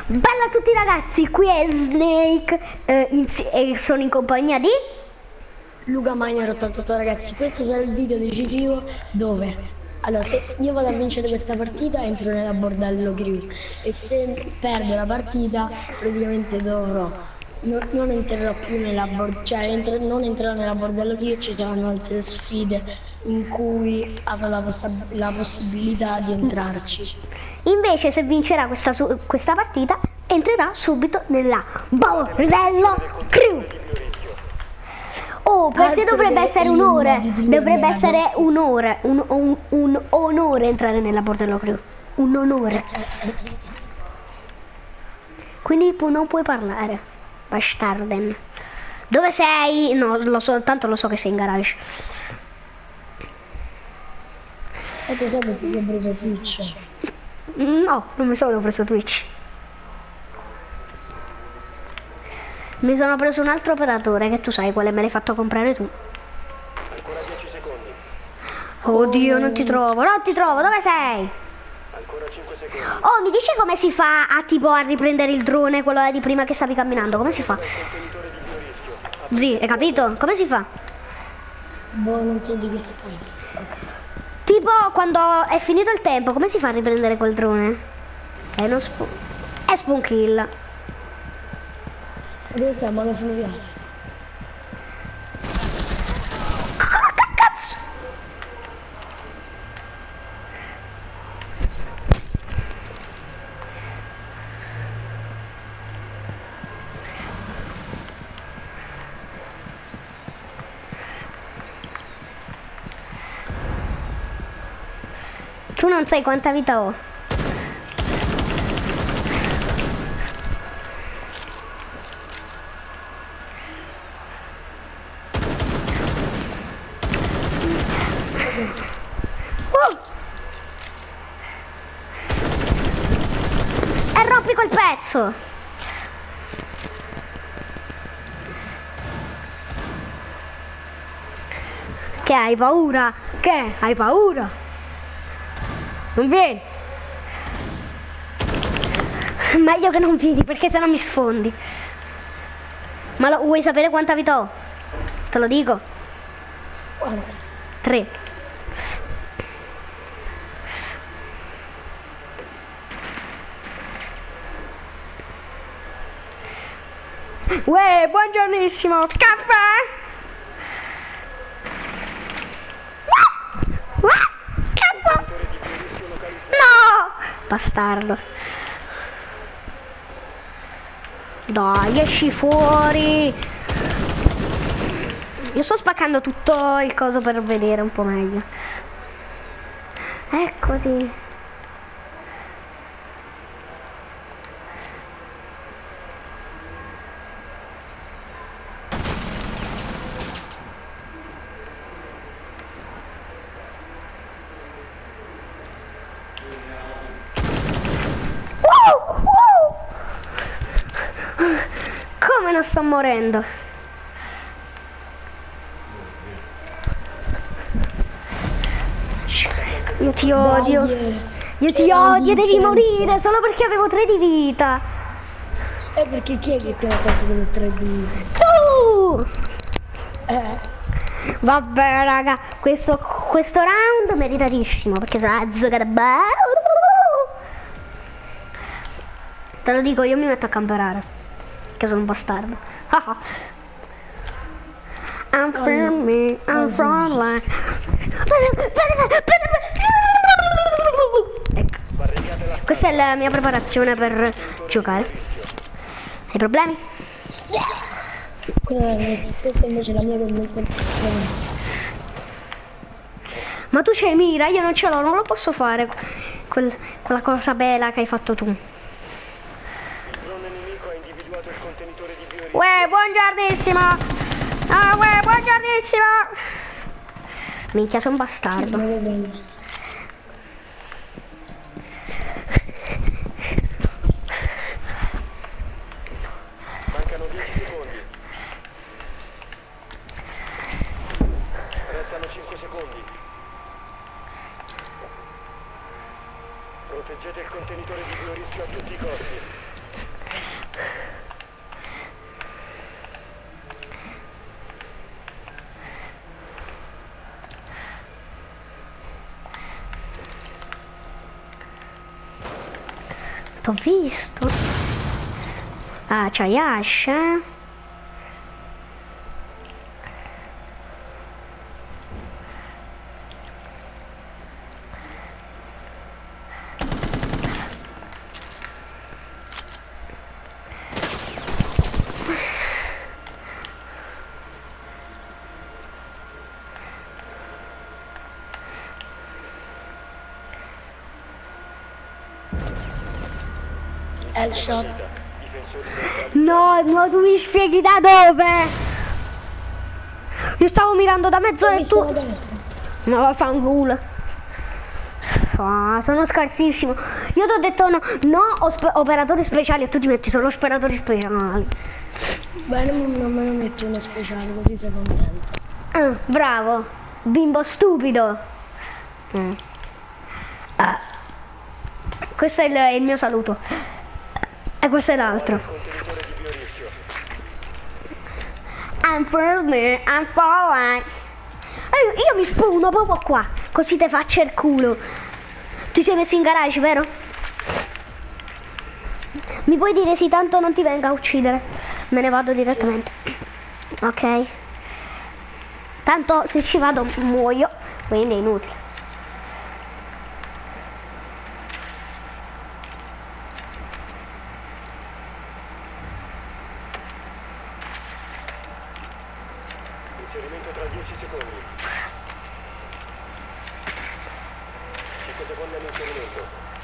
Bella a tutti ragazzi, qui è Snake e sono in compagnia di... Luca Miner 88 ragazzi, questo sarà il video decisivo dove, allora, se io vado a vincere questa partita entro nella bordello crew e se perdo la partita praticamente dovrò, non entrerò più nella cioè non entrerò nella bordello crew, ci saranno altre sfide in cui avrò la possibilità di entrarci. Invece se vincerà questa partita entrerà subito nella bordello crew. Oh, per te dovrebbe essere un onore, un onore entrare nella bordello crew, un onore. Quindi non puoi parlare, bastarden. Dove sei? No, lo so, tanto lo so che sei in garage. E tu sai che ti ho preso Twitch? No, non mi sono preso Twitch. Mi sono preso un altro operatore che tu sai quale me l'hai fatto comprare tu. Ancora 10 secondi. Oddio, non ti trovo, dove sei? Ancora 5 secondi. Oh, mi dici come si fa a tipo a riprendere il drone, quello di prima che stavi camminando? Come si fa? Contenitore di biorischio. Sì, hai capito? Come si fa? Boh, non so di che si fa. Tipo quando è finito il tempo, come si fa a riprendere quel drone? Non è spawn kill. Dove sta mano fluviale? Cazzo! Tu non sai quanta vita ho. E rompi quel pezzo! Che hai paura? Che? Hai paura? Non vieni? Meglio che non vieni perché sennò mi sfondi. Ma vuoi sapere quanta vita ho? Te lo dico. Quanta? 3. Uè, buongiornissimo. Caffè? Cazzo! No! Bastardo. Dai, esci fuori. Io sto spaccando tutto il coso per vedere un po' meglio. Eccoti. Come non sto morendo? Io ti odio. Io ti odio, devi morire solo perché avevo 3 di vita. E perché chi è che ti ha tolto quelle 3 di vita? Tu! Eh? Vabbè raga, questo round meritatissimo perché sarà giocare bello. Te lo dico, io mi metto a camperare che sono un bastardo. I'm from me, I'm from line. Ecco. Questa è la mia preparazione per giocare. Hai problemi? Questa invece è la mia commento. Ma tu c'hai mira, io non ce l'ho, non lo posso fare quella cosa bella che hai fatto tu. Il drone nemico ha individuato il contenitore di biorischio. Uè, buongiornissimo! Ah, uè, buongiornissimo! Minchia, sono un bastardo. Mancano 10 secondi. Restano 5 secondi. Proteggete il contenitore di biorischio a tutti i costi. T'ho visto. Ah, c'hai Ash, eh? Headshot. No, no, tu mi spieghi da dove? Io stavo mirando da mezz'ora Ho e visto tu... la destra. No, vaffanculo. Ah, sono scarsissimo. Io ti ho detto no, no operatori speciali e tu ti metti solo operatori speciali. Beh, non me lo metto uno speciale, così sei contento. Bravo, bimbo stupido. Ah. Questo è il mio saluto. E questo è l'altro. I'm for me, I'm for one. Io mi spuno proprio qua, così te faccio il culo. Ti sei messo in garage, vero? Mi puoi dire sì, tanto non ti venga a uccidere. Me ne vado direttamente. Ok. Tanto se ci vado muoio, quindi è inutile. Inserimento tra 10 secondi. 5 secondi all'inserimento.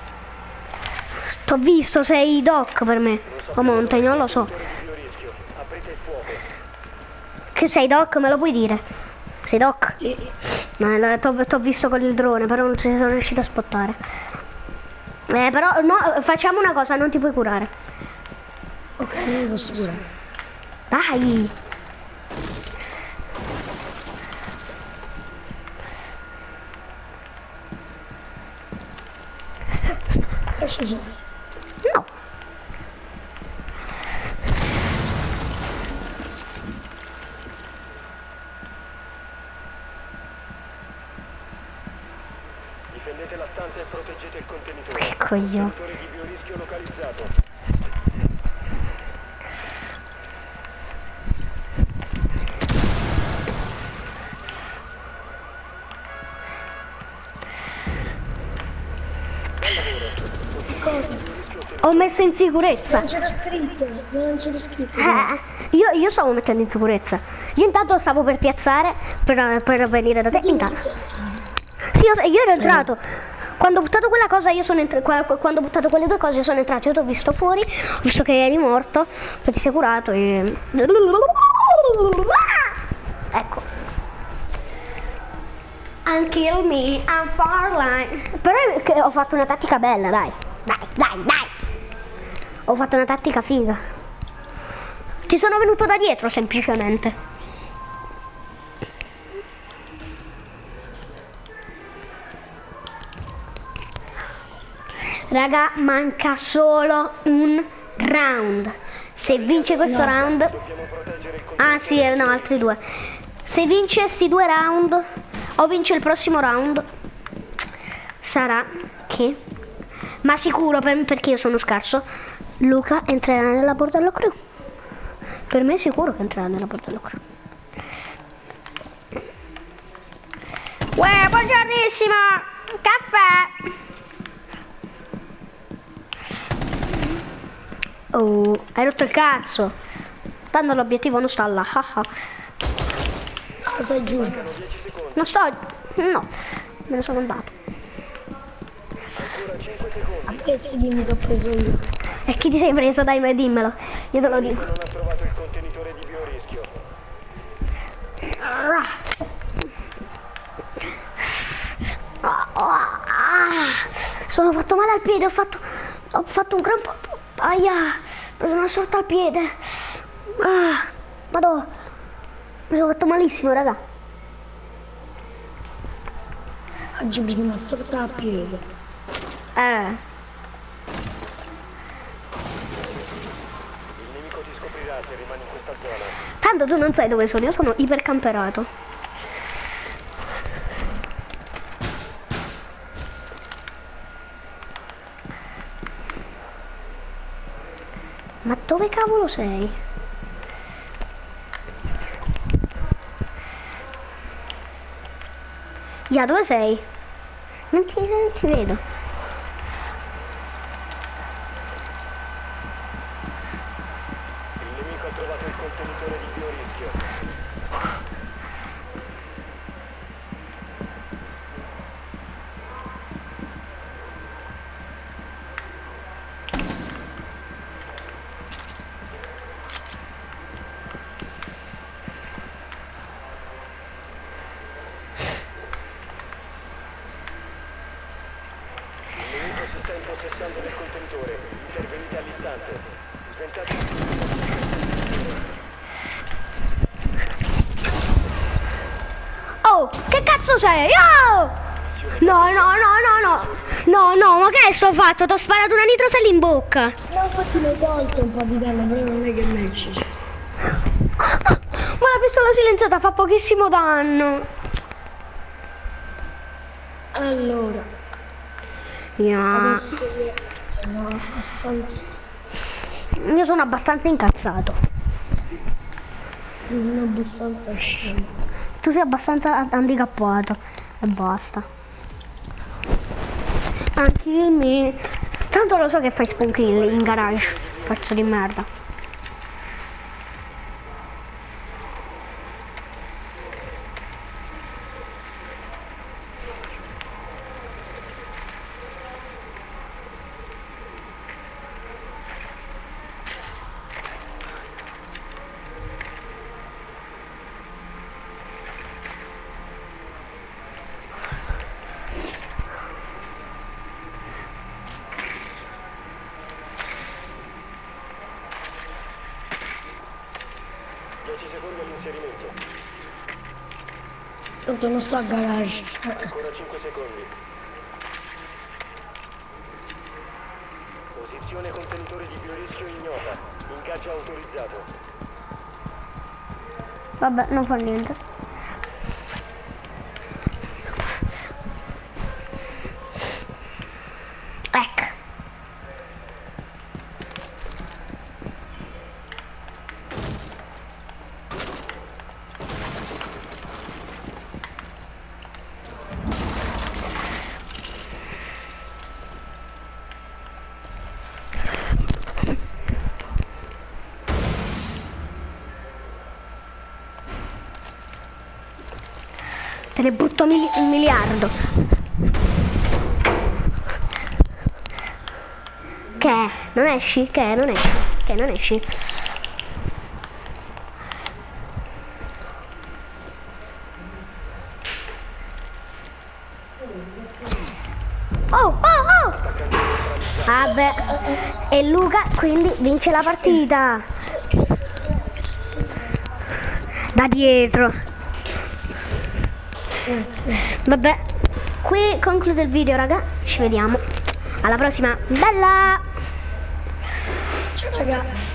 T'ho visto, sei doc per me. O Monte, non lo so. Rischio. Aprite il fuoco. Che sei doc, me lo puoi dire? Sei doc? Sì. No, t'ho visto con il drone, però non ci sono riuscito a spottare. Però no, facciamo una cosa, non ti puoi curare. Ok, non mi posso curare. Dai! Esce su. No! Difendete la stanza e proteggete il contenitore. Che coglione. Contenitore di biorischio localizzato. Cosa? Ho messo in sicurezza. Non c'era scritto. Non c'era scritto. Io stavo mettendo in sicurezza. Io intanto stavo per piazzare per venire da te. Intanto. Sì, io ero entrato. Quando ho buttato quella cosa io sono entrato. Quando ho buttato quelle due cose io sono entrato. Io ti ho visto fuori, ho visto che eri morto, poi ti sei curato e. Ecco. Unkill me, I'm far line. Però ho fatto una tattica bella, dai. Dai. Ho fatto una tattica figa. Ti sono venuto da dietro semplicemente. Raga, manca solo un round. Se vince questo round... Ah sì, no, altri due. Se vince sti due round o vince il prossimo round, sarà che... Ma sicuro, perché io sono scarso, Luca entrerà nella Bordello Crew. Per me è sicuro che entrerà nella Bordello Crew. Uè, buongiornissima! Caffè! Oh, hai rotto il cazzo. Tanto l'obiettivo non sta là. Stai giù. Non sto... No, me ne sono andato. A questi mi sono preso io. E chi ti sei preso? Dai, dimmelo. Io te lo dico. Non ha trovato il contenitore di biorischio. Sono fatto male al piede, ho fatto un crampo. Aia, ho preso una sorta al piede. Madò, mi sono fatto malissimo, raga. Oggi bisogna sorta al piede. Il nemico ti scoprirà se rimani in questa zona. Tanto tu non sai dove sono, io sono ipercamperato. Ma dove cavolo sei? Ya, dove sei? Non ti vedo. Il nemico ha trovato il contenitore di biorischio. Il nemico si sta impossessando del contenitore. Intervenite all'istante. Sventate. Oh, che cazzo sei? Oh! No, no, no, no, no. No, no, ma che è sto fatto? T'ho sparato una nitrosella in bocca. No, infatti l'ho tolto un po' di danno, però non è che mi uccisi. Ma la pistola silenziata fa pochissimo danno. Allora, adesso io sono abbastanza... Io sono abbastanza incazzato. Sono abbastanza scemo. Tu sei abbastanza handicappato. E basta. Anche me. Tanto lo so che fai spawn kill in garage. Pezzo di merda. Tanto non sto a garage. Ancora 5 secondi. Posizione contenitore di biorischio ignota. Ingaggio autorizzato. Vabbè, non fa niente. Ecco. Te ne butto un miliardo. Che? Non esci? Che? Non esci? Che? Non esci? Oh, oh, oh! Vabbè. E Luca quindi vince la partita. Da dietro. Grazie. Vabbè, qui conclude il video, raga. Ci vediamo alla prossima. Bella! Ciao raga.